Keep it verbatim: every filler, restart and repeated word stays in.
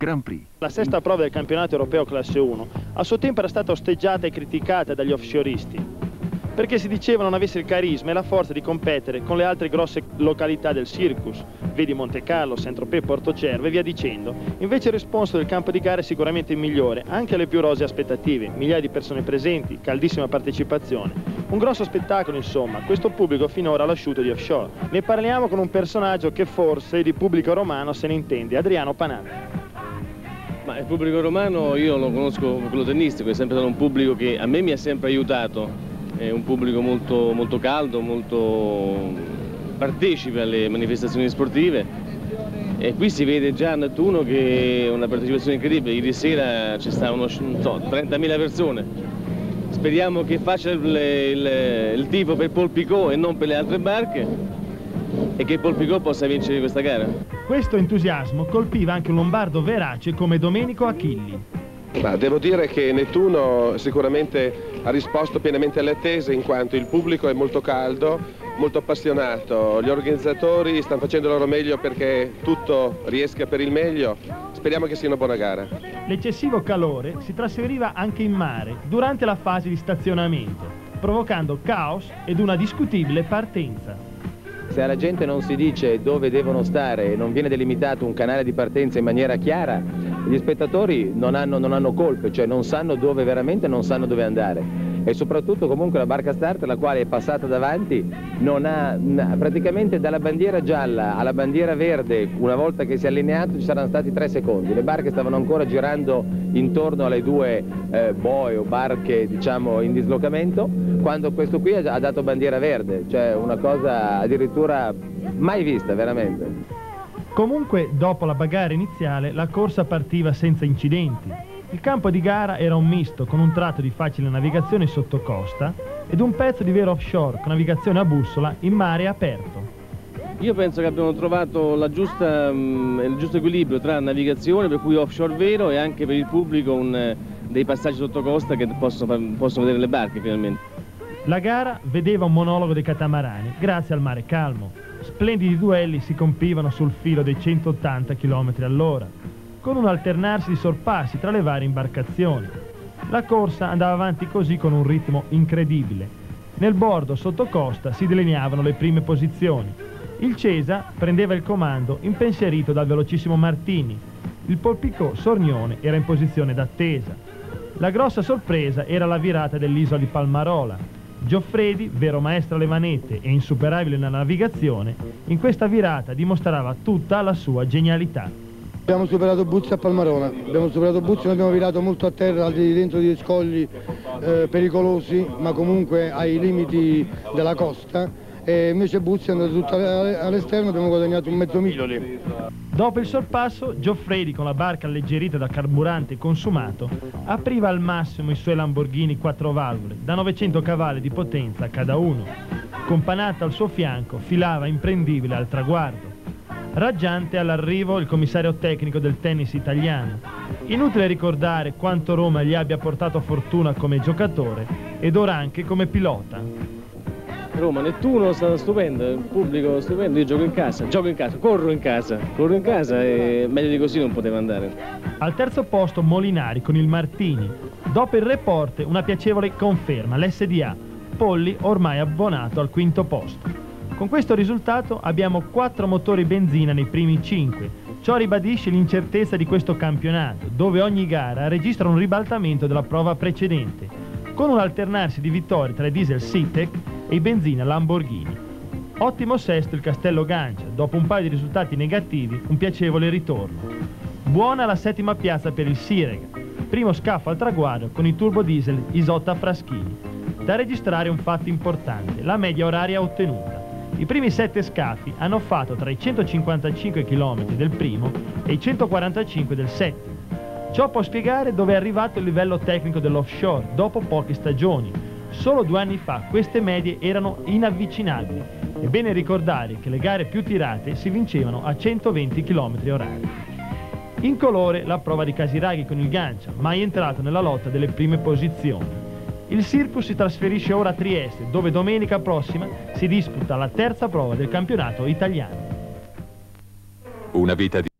Grand Prix. La sesta prova del campionato europeo classe uno a suo tempo era stata osteggiata e criticata dagli offshoristi perché si diceva non avesse il carisma e la forza di competere con le altre grosse località del circus, vedi Monte Carlo, Saint-Tropez, Portocervo e via dicendo. Invece il responso del campo di gara è sicuramente il migliore, anche alle più rosee aspettative, migliaia di persone presenti, caldissima partecipazione. Un grosso spettacolo insomma, questo pubblico finora ha lasciuto di offshore. Ne parliamo con un personaggio che forse di pubblico romano se ne intende, Adriano Panatta. Ma il pubblico romano io lo conosco, quello tennistico, è sempre stato un pubblico che a me mi ha sempre aiutato. È un pubblico molto, molto caldo, molto partecipe alle manifestazioni sportive e qui si vede già a Nettuno che è una partecipazione incredibile. Ieri sera ci stavano so, trentamila persone. Speriamo che faccia il, il, il tifo per Paul Picot e non per le altre barche e che Paul Picot possa vincere questa gara. Questo entusiasmo colpiva anche un lombardo verace come Domenico Achilli. Ma devo dire che Nettuno sicuramente ha risposto pienamente alle attese in quanto il pubblico è molto caldo, molto appassionato, gli organizzatori stanno facendo il loro meglio perché tutto riesca per il meglio, speriamo che sia una buona gara. L'eccessivo calore si trasferiva anche in mare durante la fase di stazionamento, provocando caos ed una discutibile partenza. Se alla gente non si dice dove devono stare e non viene delimitato un canale di partenza in maniera chiara, gli spettatori non hanno, non hanno colpe, cioè non sanno dove veramente, non sanno dove andare. E soprattutto comunque la barca start, la quale è passata davanti, non ha praticamente dalla bandiera gialla alla bandiera verde, una volta che si è allineato ci saranno stati tre secondi. Le barche stavano ancora girando intorno alle due eh, boe o barche diciamo in dislocamento, quando questo qui ha dato bandiera verde, cioè una cosa addirittura mai vista veramente. Comunque, dopo la bagarre iniziale, la corsa partiva senza incidenti. Il campo di gara era un misto, con un tratto di facile navigazione sotto costa ed un pezzo di vero offshore, con navigazione a bussola in mare aperto. Io penso che abbiamo trovato la giusta, mh, il giusto equilibrio tra navigazione, per cui offshore vero, e anche per il pubblico un, dei passaggi sotto costa che possono, possono vedere le barche finalmente. La gara vedeva un monologo dei catamarani, grazie al mare calmo. Splendidi duelli si compivano sul filo dei centottanta chilometri all'ora, con un alternarsi di sorpassi tra le varie imbarcazioni. La corsa andava avanti così con un ritmo incredibile. Nel bordo sotto costa si delineavano le prime posizioni. Il Cesa prendeva il comando impensierito dal velocissimo Martini. Il Paul Picot Sornione era in posizione d'attesa. La grossa sorpresa era la virata dell'isola di Palmarola. Gioffredi, vero maestro alle manette e insuperabile nella navigazione, in questa virata dimostrava tutta la sua genialità. Abbiamo superato Buzzi a Palmarona, abbiamo superato Buzzi, noi abbiamo virato molto a terra, dentro di scogli eh, pericolosi, ma comunque ai limiti della costa, e invece Buzzi è andato tutto all'esterno, abbiamo guadagnato un mezzo miglio lì. Dopo il sorpasso, Gioffredi, con la barca alleggerita da carburante consumato, apriva al massimo i suoi Lamborghini quattro valvole, da novecento cavalli di potenza cada uno. Con Panatta al suo fianco, filava imprendibile al traguardo. Raggiante all'arrivo il commissario tecnico del tennis italiano. Inutile ricordare quanto Roma gli abbia portato fortuna come giocatore ed ora anche come pilota. Roma, Nettuno sta stupendo, il pubblico stupendo, io gioco in casa, gioco in casa, corro in casa, corro in casa e meglio di così non poteva andare. Al terzo posto Molinari con il Martini. Dopo il report una piacevole conferma, l'S D A, Polli ormai abbonato al quinto posto. Con questo risultato abbiamo quattro motori benzina nei primi cinque. Ciò ribadisce l'incertezza di questo campionato, dove ogni gara registra un ribaltamento della prova precedente, con un alternarsi di vittorie tra i diesel Sitec e i benzina Lamborghini. Ottimo sesto il Castello Gancia, dopo un paio di risultati negativi, un piacevole ritorno. Buona la settima piazza per il Sirega, primo scafo al traguardo con i turbo diesel Isotta Fraschini. Da registrare un fatto importante, la media oraria ottenuta. I primi sette scafi hanno fatto tra i centocinquantacinque chilometri del primo e i centoquarantacinque del settimo. Ciò può spiegare dove è arrivato il livello tecnico dell'offshore dopo poche stagioni. Solo due anni fa queste medie erano inavvicinabili. È bene ricordare che le gare più tirate si vincevano a centoventi chilometri orari. In colore la prova di Casiraghi con il Gancia, mai entrato nella lotta delle prime posizioni. Il Circus si trasferisce ora a Trieste, dove domenica prossima si disputa la terza prova del campionato italiano. Una vita di